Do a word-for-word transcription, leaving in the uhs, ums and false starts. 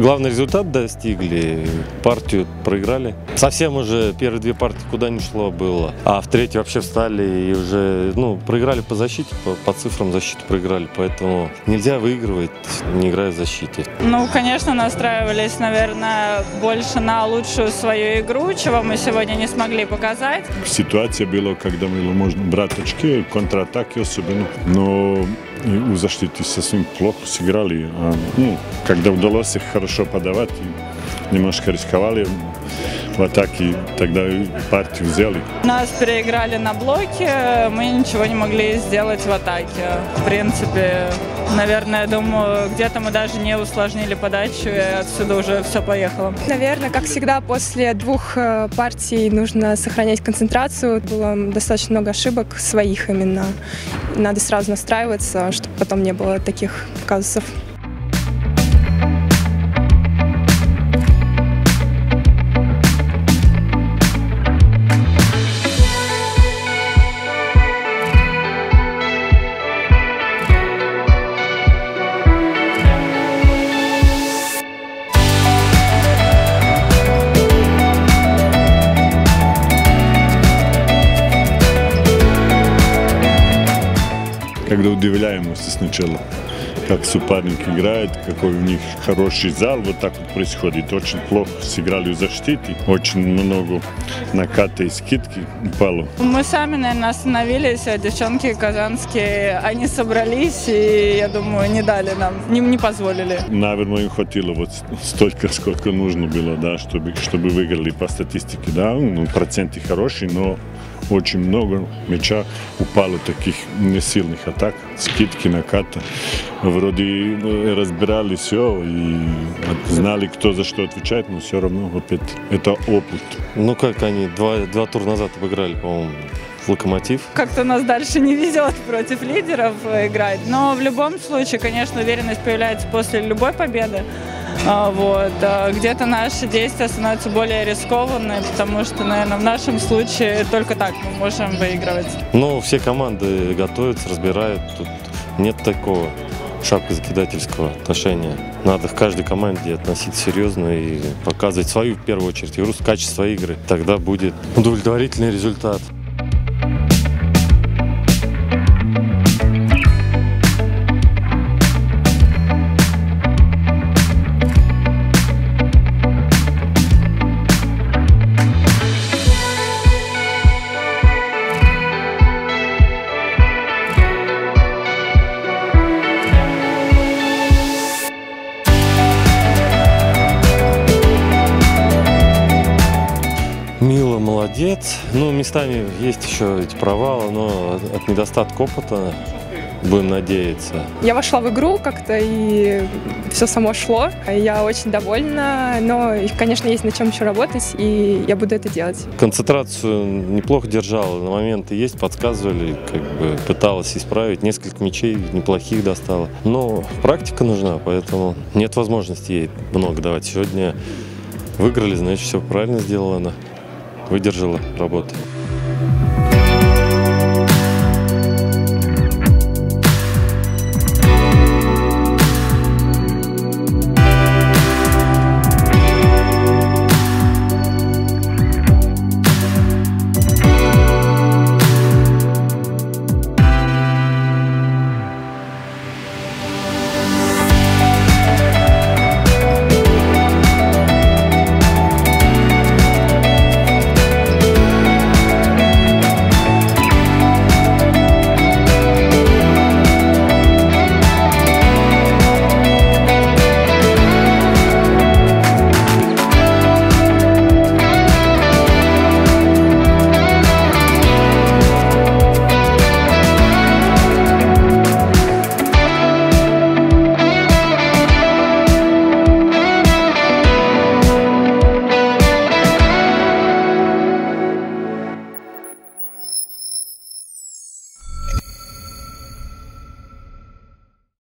Главный результат достигли, партию проиграли. Совсем уже первые две партии куда ни шло было, а в третьей вообще встали и уже, ну, проиграли по защите, по, по цифрам защиты проиграли, поэтому нельзя выигрывать, не играя в защите. Ну, конечно, настраивались, наверное, больше на лучшую свою игру, чего мы сегодня не смогли показать. Ситуация была, когда было можно брать очки, контратаки особенно, но у защиты совсем плохо сыграли. А, ну, когда удалось их хорошо подавать, немножко рисковали в атаке, тогда партию взяли. Нас переиграли на блоке, мы ничего не могли сделать в атаке. В принципе, наверное, думаю, где-то мы даже не усложнили подачу, и отсюда уже все поехало. Наверное, как всегда, после двух партий нужно сохранять концентрацию. Было достаточно много ошибок своих именно. Надо сразу настраиваться, чтобы потом не было таких казусов. Когда удивляемся сначала, как соперник играет, какой у них хороший зал, вот так вот происходит. Очень плохо сыграли в защите, очень много наката и скидки упало. Мы сами, наверное, остановились, а девчонки казанские, они собрались и, я думаю, не дали нам, не, не позволили. Наверное, им хватило вот столько, сколько нужно было, да, чтобы, чтобы выиграли по статистике. Да? Ну, проценты хорошие, но очень много мяча упало таких несильных атак, скидки, наката. Вроде разбирали все и знали, кто за что отвечает, но все равно опять это опыт. Ну как они два, два тура назад обыграли, по-моему, Локомотив. Как-то нас дальше не везет против лидеров играть, но в любом случае, конечно, уверенность появляется после любой победы. Вот. Где-то наши действия становятся более рискованными, потому что, наверное, в нашем случае только так мы можем выигрывать. Ну, все команды готовятся, разбирают. Тут нет такого шапкозакидательского отношения. Надо в каждой команде относиться серьезно и показывать свою, в первую очередь, игру, качество игры. Тогда будет удовлетворительный результат. Мила молодец. Ну, местами есть еще эти провалы, но от недостатка опыта, будем надеяться. Я вошла в игру как-то, и все само шло. Я очень довольна, но, конечно, есть над чем еще работать, и я буду это делать. Концентрацию неплохо держала, на моменты есть, подсказывали, как бы пыталась исправить. Несколько мячей неплохих достала. Но практика нужна, поэтому нет возможности ей много давать. Сегодня выиграли, значит, все правильно сделала она. Выдержала работу.